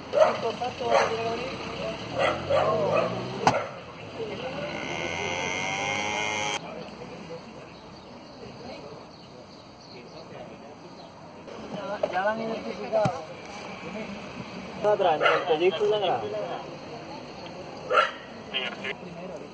Ya la han identificado. Atrás, en el proyecto de atrás. Sí.